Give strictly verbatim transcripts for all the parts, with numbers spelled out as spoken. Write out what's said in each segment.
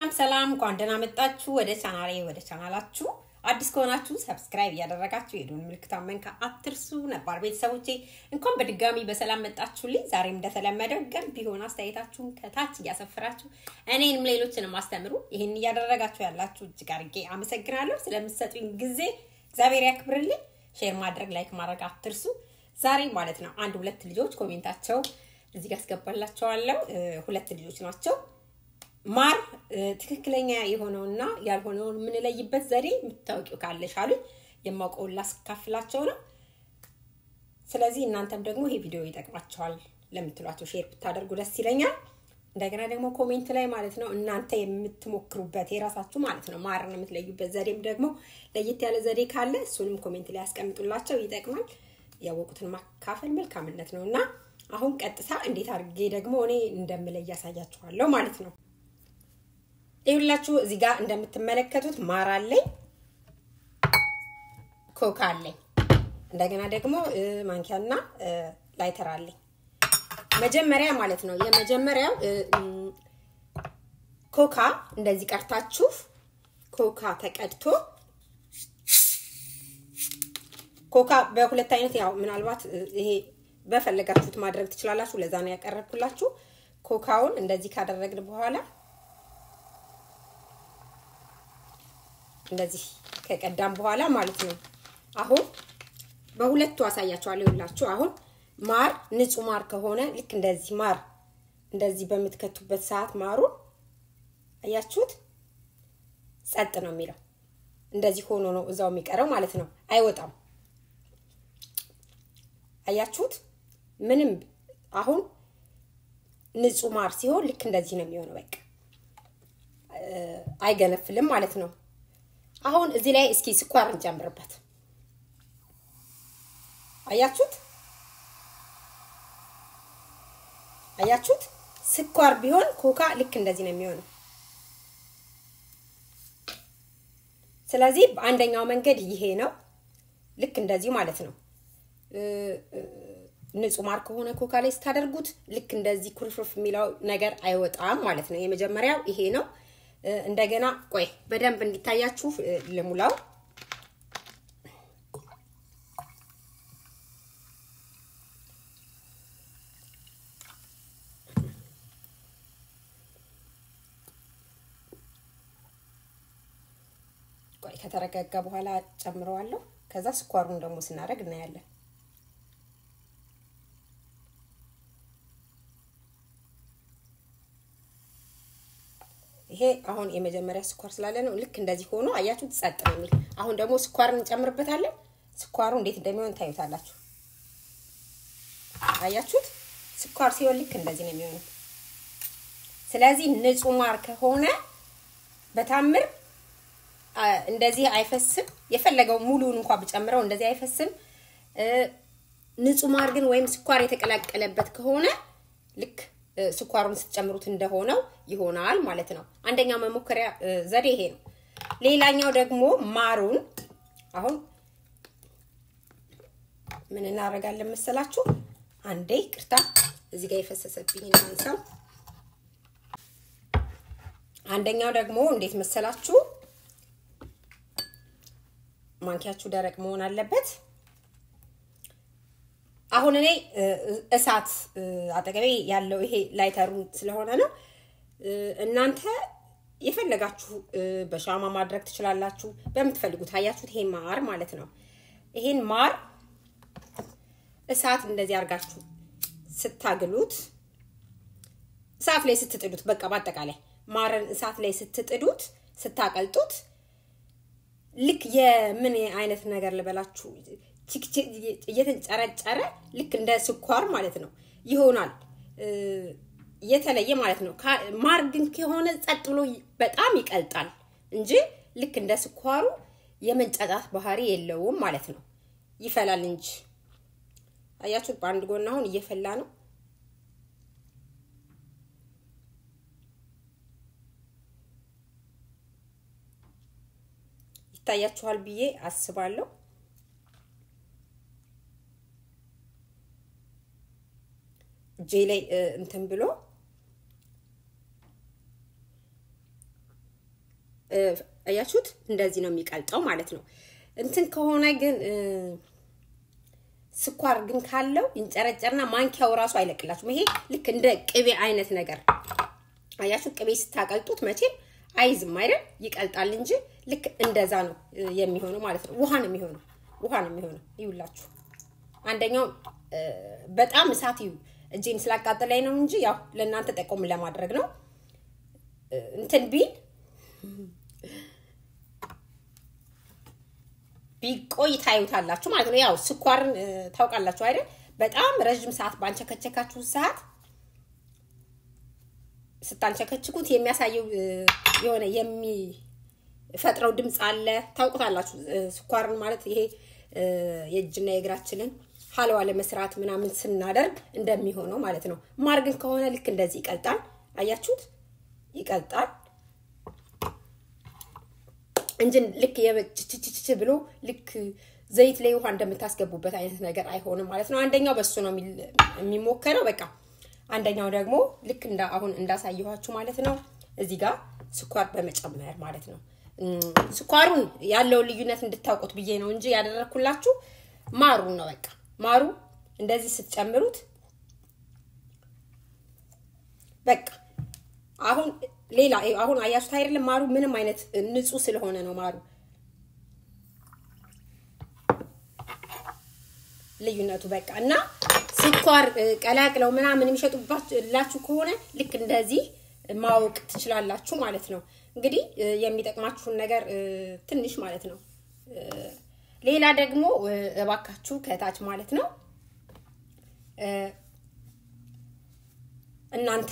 ሰላም ሰላም ቋንደና መጣችሁ ወደ ቻናሌ ወደ ቻናላችሁ አዲስ ከሆናችሁ ሰብስክራይብ ያደረጋችሁ የዶን ምልክቱን መንካ አትርሱ ነባር ቤተሰቦቼ እንኳን በድጋሚ በሰላም መጣችሁልኝ ዛሬም እንደተለመደው ገንቢ ሆነ አስተያየታችሁን ከታች ያሰፍራችሁ እኔንም ሌሎችንም አስተምሩ ይሄን ያደረጋችሁ ያላችሁ እጅግ አርጌ አመሰግናለሁ ስለምትሰጡኝ ጊዜ እግዚአብሔር ያክብርልኝ ሼር ማድረግ ላይክ ማድረግ አትርሱ ዛሬ ማለት ነው አንድ ሁለት ልጆች ኮሜንታቸው እዚህ ጋር አስገባላችኋለሁ ሁለት ልጆች ናቸው ማር ትክክለኛ የሆነውና ያልሆነው ምን ለይበት ዘዴ ምታውቂው ካለሽ አሉ የማውቀው ላስካፍላቸው ነው ስለዚህ እናንተም ደግሞ ይሄ ቪዲዮ ይጠቅማችኋል ለምትሏቸው ሼር ብታደርጉ ደስ ይለኛል እንደገና ደግሞ ኮሜንት ላይ ማለት ነው እናንተ የምትሞክሩበት የራሳችሁ ማለት ነው ማርን የምትለዩበት ዘዴም ደግሞ ለየት ያለ ዘዴ ካለ እሱንም ኮሜንት ላይ ያስቀምጡላቸው ይጠቅማል ያወቁትን ማካፈል መልካምነት ነውና አሁን ቀጥታ እንዴት አርጌ ደግሞ እኔ እንደምለይ ያሳያችኋለሁ ማለት ነው ይሁላችሁ እዚህ ጋር እንደምትመለከቱት ማር አለኝ ኮካ አለኝ እንደገና ደግሞ ማንኪያና ላይተር አለኝ መጀመሪያ ማለት ነው የመጀመሪያው ኮካ እንደዚህ ቀርታችሁ ኮካ ተቀድቶ ኮካ በሁለት አይነት ያው ምናልባት ይሄ በፈለጋችሁት ማድረግ ትችላላችሁ ለዛ ነው ያቀርብኩላችሁ ኮካውን እንደዚህ ካደረግን በኋላ እንደዚህ ከቀዳም በኋላ ማለት ነው አሁን በሁለቱ አሳያችኋለሁ ይላችሁ አሁን ማር ንጹህ ማር ከሆነ ልክ እንደዚህ ማር እንደዚህ በመትከቱበት ሰዓት ማሩ አያችሁት ጸጥ ነው የሚለው እንደዚህ ሆኖ ነው እዛው የሚቀረው ማለት ነው አይወጣም አያችሁት ምንም አሁን ንጹህ ማር ሲሆን ልክ እንደዚህ ነው የሚሆነው በቃ አይገነፍልም ማለት ነው አሁን እዚህ ላይ እስኪ ስኳር እንጨምርበት አያችሁት አያችሁት ስኳር ቢሆን ኮካ ልክ እንደዚህ ነው የሚሆነው ስለዚህ አንደኛው መንገድ ይሄ ነው ልክ እንደዚህ ማለት ነው ንጹህ ማር ከሆነ ኮካ ላይ ስታደርጉት ልክ እንደዚህ ኩርፍፍ የሚለው ነገር አይወጣም ማለት ነው የመጀመሪያው ይሄ ነው እንደገና ቆይ በደንብ እንዲታያችሁ ለሙላው ቆይ ከተረጋጋ በኋላ ጨምረዋለሁ ከዛ ስኳሩን ደግሞ ስናደርግ እናያለን ይሄ አሁን የመጀመሪያ ስኳር ስላለ ነው ልክ እንደዚህ ሆኖ አያችሁት ጸጥ ነው የሚል አሁን ደግሞ ስኳርን እንጨምርበታለን ስኳሩ እንዴት እንደሚሆን ታዩታላችሁ አያችሁት ስኳር ሲሆን ልክ እንደዚህ ነው የሚሆነው ስለዚህ ንጹህ ማር ከሆነ በታምር እንደዚህ አይፈስም የፈለገው ሙሉውን እንኳን ብጨምረው እንደዚህ አይፈስም ንጹህ ማር ግን ወይም ስኳር የተቀላቀለበት ከሆነ ልክ ስኳሩን ስትጨምሩት እንደሆነው ይሆናል ማለት ነው አንደኛው መሞከሪያ ዘዴ ይሄ ነው ሌላኛው ደግሞ ማሩን አሁን ምን እናደርጋለን መሰላችሁ አንዴ ቅርታ እዚህ ጋር የፈሰሰብኝ ነው አንደኛው ደግሞ እንዴት መሰላችሁ ማንኪያችሁ ደረቅ መሆን አለበት አሁን እኔ እሳት አጠገቤ ያለው ይሄ ላይተሩ ስለሆነ ነው እናንተ የፈለጋችሁ በሻማ ማድረግ ትችላላችሁ በመትፈልጉት አያችሁት ይሄ ማር ማለት ነው ይሄን ማር እሳት እንደዚህ አርጋችሁ ስታግሉት እሳት ላይ ስትጥዱት በቃ ባጠቃላይ ማርን እሳት ላይ ስትጥዱት ስታቀልጡት ልክ የምን አይነት ነገር ልበላችሁ እየተንጨረጨረ ልክ እንደ ስኳር ማለት ነው ይሆናል የተለየ ማለት ነው ማር ግን ከሆነ ጸጥ ብሎ በጣም ይቀልጣል እንጂ ልክ እንደ ስኳሩ የመንጫጫት ባህሪ የለውም ማለት ነው ይፈላል እንጂ አያችሁ ባንድ ጎን አሁን እየፈላ ነው ይታያችኋል ብዬ አስባለሁ ጄ ላይ እንትን ብሎ አያችሁት እንደዚህ ነው የሚቀልጠው ማለት ነው እንትን ከሆነ ግን ስኳር ግን ካለው እንጨረጨርና ማንኪያው ራሱ አይለቅላችሁም ይሄ ልክ እንደ ቅቤ አይነት ነገር አያችሁ ቅቤ ስታቀልጡት መቼም አይዝም አይደል ይቀልጣል እንጂ ልክ እንደዛ ነው የሚሆነው ማለት ነው ውሃ ነው የሚሆነው ውሃ ነው የሚሆነው ይውላችሁ አንደኛው በጣም እሳት ይው እጄን ስላቃጠለኝ ነው እንጂ ያው ለእናንተ ጠቆም ለማድረግ ነው እንትን ቢል ቢቆይ ታዩታላችሁ ማለት ነው ያው ስኳርን ታውቃላችሁ አይደል በጣም ረጅም ሰዓት ባንቸከቸካችሁ ሰዓት ስታንቸከችኩት የሚያሳየው የሆነ የሚፈጥረው ድምጽ አለ ታውቁታላችሁ ስኳርን ማለት ይሄ የእጅና የእግራችንን ሐልዋ ለመስራት ምናምን ስናደርግ እንደሚሆነው ማለት ነው ማር ግን ከሆነ ልክ እንደዚህ ይቀልጣል አያችሁት ይቀልጣል እንጂ ልክ የበጭጭጭ ብሎ ልክ ዘይት ላይ ውሃ እንደምታስገቡበት አይነት ነገር አይሆንም ማለት ነው አንደኛው በሱ ነው የሚሞከረው በቃ አንደኛው ደግሞ ልክ እንዳ አሁን እንዳሳየኋችሁ ማለት ነው እዚህ ጋር ስኳር በመጨመር ማለት ነው ስኳሩን ያለው ልዩነት እንድታውቁት ብዬ ነው እንጂ ያደረኩላችሁ ማሩን ነው በቃ ማሩ እንደዚህ ስትጨምሩት በቃ አሁን ሌላ አሁን አያችሁት አይደለም ማሩ ምንም አይነት ንጹህ ስለሆነ ነው ማሩ ልዩነቱ በቃ እና ስኳር ቀላቅለው ምናምን የሚሸጡባችሁ ከሆነ ልክ እንደዚህ ማወቅ ትችላላችሁ ማለት ነው እንግዲህ የሚጠቅማችሁን ነገር ትንሽ ማለት ነው ሌላ ደግሞ እባካችሁ ከታች ማለት ነው እናንተ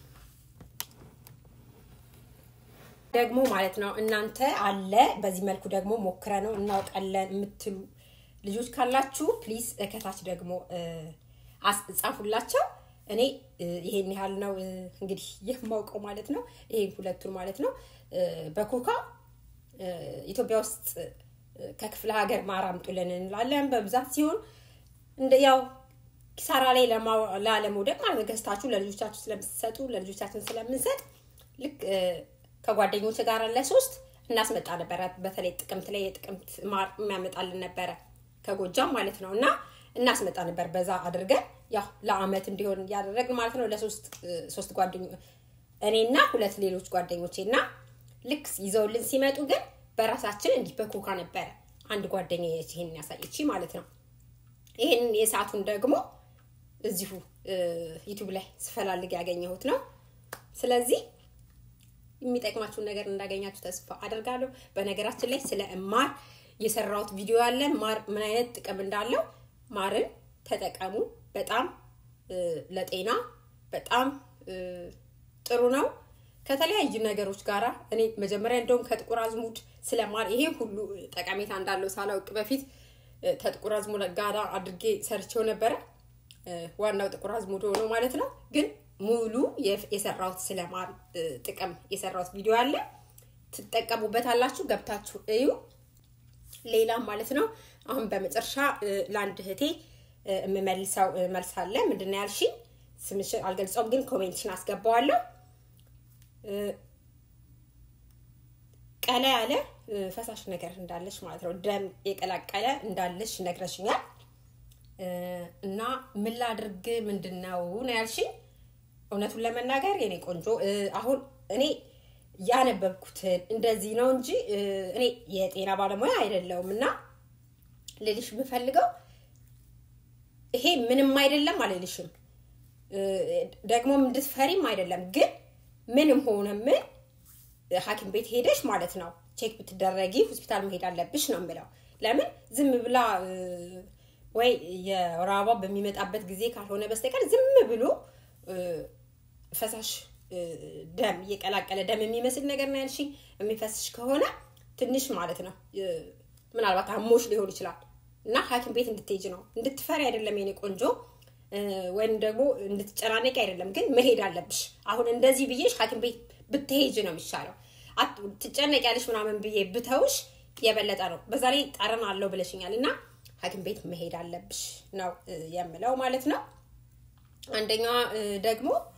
ደግሞ ማለት ነው እናንተ አለ በዚህ መልኩ ደግሞ ሞክረ ነው እናውቃለን የምትሉ ልጆች ካላችሁ ፕሊዝ ከታች ደግሞ አስጻፉላችሁ እኔ ይሄን ያህል ነው እንግዲህ የማውቀው ማለት ነው ይሄን ሁለቱን ማለት ነው በኮካ ኢትዮጵያ ውስጥ ከክፍለ ሀገር ማራምጡልን እንላለን በብዛት ሲሆን እንደ ያው ኪሳራ ላይ ለማለሞደቅ ማለት ገዝታችሁ ለልጆቻችሁ ስለምትሰጡ ለልጆቻችን ስለምንሰጥ ልክ ከጓደኞች ጋር ለሶስት እናስመጣ ነበር በተለይ ጥቅምት ላይ የጥቅምት ማር የሚያመጣልን ነበር ከጎጃም ማለት ነውና እናስመጣ ነበር በዛ አድርገን ያው ለአመት እንዲሆን ያደረግን ማለት ነው ለሶስት ሶስት ጓደኞች እኔና ሁለት ሌሎች ጓደኞቼና ልክ ይዘውልን ሲመጡ ግን በራሳችን እንዲ በኮካ ነበር አንድ ጓደኛዬ ይሄን ያሳየቺ ማለት ነው ይሄን የሰዓቱን ደግሞ እዚሁ ዩቲዩብ ላይ ስፈላልግ ያገኘሁት ነው ስለዚህ የሚጠቅማችሁ ነገር እንዳገኛችሁ ተስፋ አደርጋለሁ በነገራችን ላይ ስለ ማር የሰራሁት ቪዲዮ አለ ማር ምን አይነት ጥቅም እንዳለው ማርን ተጠቀሙ በጣም ለጤና በጣም ጥሩ ነው ከተለያዩ ነገሮች ጋራ እኔ መጀመሪያ እንደውም ከጥቁር አዝሙድ ስለማር ይሄ ሁሉ ጠቀሜታ እንዳለው ሳላውቅ በፊት ተጥቁር አዝሙድ ጋራ አድርጌ ሰርቼው ነበር ዋናው ጥቁር አዝሙድ ሆኖ ማለት ነው ግን ሙሉ የሰራሁት ስለማር ጥቅም የሰራሁት ቪዲዮ አለ ትጠቀሙበታላችሁ ገብታችሁ እዩ ሌላ ማለት ነው አሁን በመጨረሻ ላንድ ህቴ እመመልሳው መልስ አለ ምንድነው ያልሺ ስምሽ አልገልጾም ግን ኮሜንትሽን አስገባዋለሁ ቀላ ያለ ፈሳሽ ነገር እንዳለሽ ማለት ነው ደም የቀላቀለ እንዳለሽ ነግረሽኛል እና ምን ላድርግ ምንድነው ነው ያልሺ እውነቱን ለመናገር የኔ ቆንጆ አሁን እኔ ያነበብኩት እንደዚህ ነው እንጂ እኔ የጤና ባለሙያ አይደለሁምና ለልሽ ምፈልገው ይሄ ምንም አይደለም አለልሽም ደግሞ እንድትፈሪም አይደለም ግን ምንም ሆነ ምን ሐኪም ቤት ሄደሽ ማለት ነው ቼክ ብትደረጊ ሆስፒታል መሄድ አለብሽ ነው የምለው ለምን ዝም ብላ ወይ የራባ በሚመጣበት ጊዜ ካልሆነ በስተቀር ዝም ብሎ ፈሳሽ ደም የቀላቀለ ደም የሚመስል ነገር ነው ያልሽኝ የሚፈስሽ ከሆነ ትንሽ ማለት ነው ምናልባት አሞሽ ሊሆን ይችላል እና ሐኪም ቤት እንድትሄጂ ነው እንድትፈሪ አይደለም የኔ ቆንጆ ወይም ደግሞ እንድትጨናነቂ አይደለም ግን መሄድ አለብሽ አሁን እንደዚህ ብዬሽ ሐኪም ቤት ብትሄጂ ነው የሚሻለው አትጨነቂያለሽ ምናምን ብዬ ብተውሽ የበለጠ ነው በዛ ላይ ጠረን አለው ብለሽኛልና ሐኪም ቤት መሄድ አለብሽ ነው የምለው ማለት ነው አንደኛ ደግሞ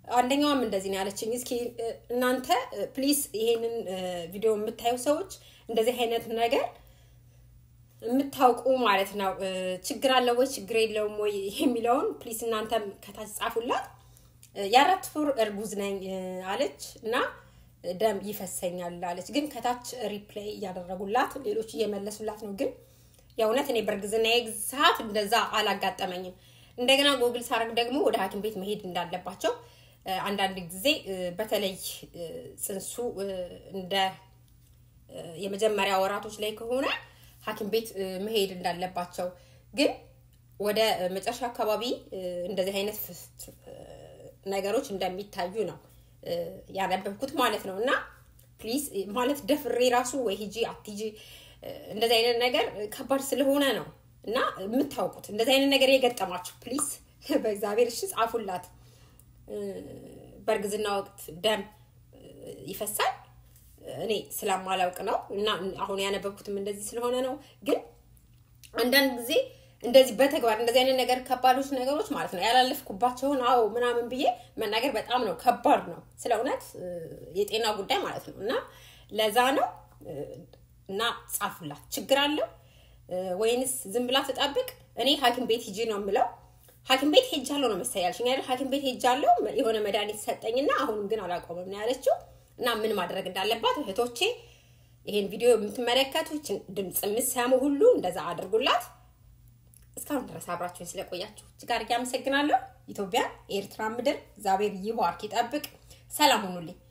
አንደኛውም እንደዚህ ነው ያለችኝ እስኪ እናንተ ፕሊዝ ይሄንን ቪዲዮ የምታዩ ሰዎች እንደዚህ አይነት ነገር የምታውቁ ማለት ነው ችግር አለ ወይ ችግር የለውም ወይ የሚለውን ፕሊዝ እናንተ ከታች ጻፉላት ያራት ወር እርጉዝ ነኝ አለች እና ደም ይፈሰኛል አለች ግን ከታች ሪፕሌይ ያደረጉላት ሌሎች እየመለሱላት ነው ግን ያውነት እኔ በርግዝና ሰዓት እንደዛ አላጋጠመኝም እንደገና ጎግል ሳረግ ደግሞ ወደ ሐኪም ቤት መሄድ እንዳለባቸው አንዳንድ ጊዜ በተለይ ጽንሱ እንደ የመጀመሪያ ወራቶች ላይ ከሆነ ሐኪም ቤት መሄድ እንዳለባቸው ግን ወደ መጨረሻ አካባቢ እንደዚህ አይነት ነገሮች እንደሚታዩ ነው ያነበብኩት ማለት ነውና ፕሊዝ ማለት ደፍሬ ራሱ ወይ ሂጂ አትጂ እንደዚህ አይነት ነገር ከባድ ስለሆነ ነው እና የምታውቁት እንደዚህ አይነት ነገር የገጠማችሁ ፕሊዝ በእግዚአብሔር እሺ ጻፉላት በርግዝና ወቅት ደም ይፈሳል እኔ ስለማላውቅ ነው እና አሁን ያነበብኩትም እንደዚህ ስለሆነ ነው ግን አንዳንድ ጊዜ እንደዚህ በተግባር እንደዚህ አይነት ነገር ከባዶች ነገሮች ማለት ነው ያላለፍኩባቸው አው ምናምን ብዬ መናገር በጣም ነው ከባድ ነው ስለውነት የጤና ጉዳይ ማለት ነውና ለዛ ነው እና ጻፉላት ችግር አለ ወይንስ ዝም ብላ ተጣብቅ እኔ ሐኪም ቤት ሂጂ ነው የምለው ሐኪም ቤት ሄጃለሁ ነው መሰያልሽኝ አይደል ሐኪም ቤት ሄጃለሁ የሆነ መድኃኒት ሰጠኝና አሁን ግን አላቆመም ነው ያለችው እና ምን ማድረግ እንዳለባት እህቶቼ ይሄን ቪዲዮ የምትመለከቱት ድምጽ የምትሰሙ ሁሉ እንደዛ አድርጉላት እስካሁን ድረስ አብራችሁኝ ስለቆያችሁ እጅግ አድርጌ አመሰግናለሁ ኢትዮጵያ ኤርትራ ምድር እግዚአብሔር ይባርክ ይጠብቅ ሰላም ሁኑልኝ